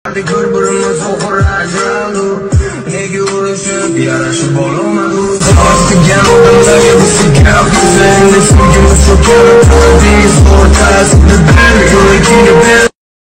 Bir-birimiz o'qirajadu nega urushib yarashib olmadu Qosdigan odamlarga bizga sevgimiz cho'kib Dengiz o'rtasida bir yo'l kiyib